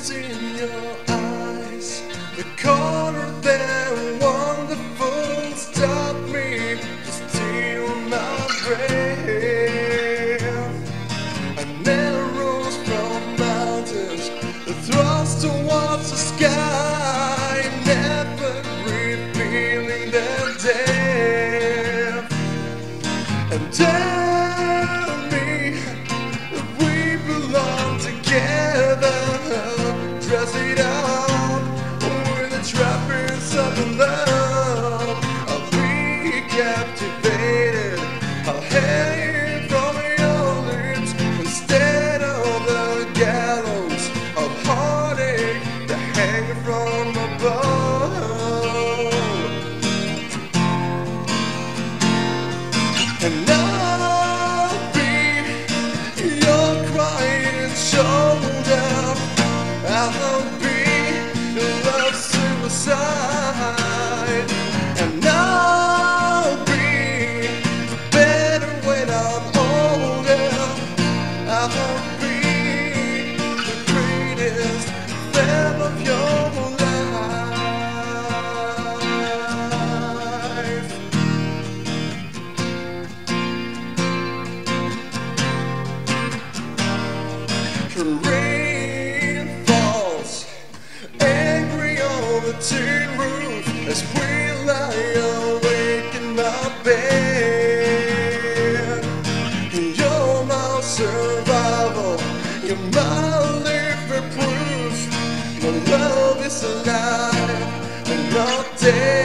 is in your eyes, the color that wonderful, stop me to steal my breath. I never rose from mountains, the thrust towards the sky, never revealing their depth. And tell me that we belong together, dress it up with the trappings of love. I'll be captivated, I'll hang from your lips instead of the gallows of heartache that hang from above. And I'll be your crying shoulder, I'll be your love suicide, and I'll be better when I'm older. I'll be the greatest fan of your life. Rain falls angry on the tin roof as we lie awake in my bed. You're my survival, you're my living proof. My love is alive and not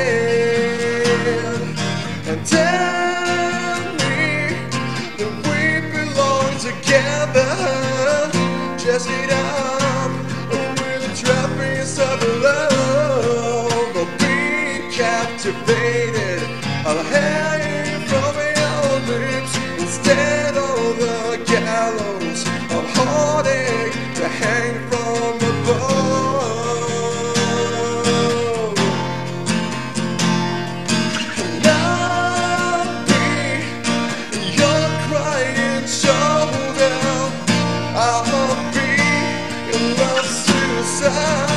dead. And tell me that we belong together. Dress it up with the trappings of love. I'll be captivated, I'll hang from your lips instead of the gallows of heartache to hang from above. And I'll be your crying shoulder, I'll be your love suicide,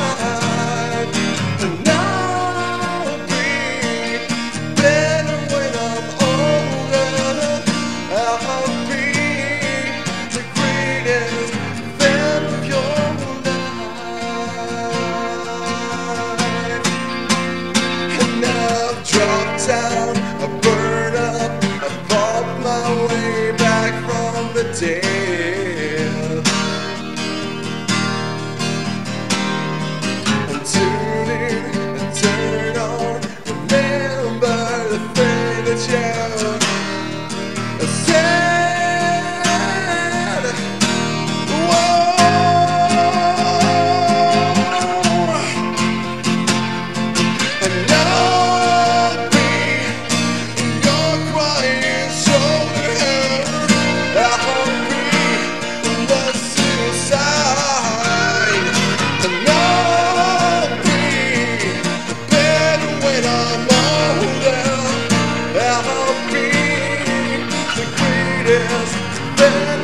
and I'll be better when I'm older. I'll be the greatest fan of your life. And I've dropped down, I burn up, I fought my way back from the dead. Tune in and turn on, remember the thing that you said. Whoa. And I'll be your crying shoulder, I'll be the suicide, and I'll be better when I'm older. I'll be the greatest fan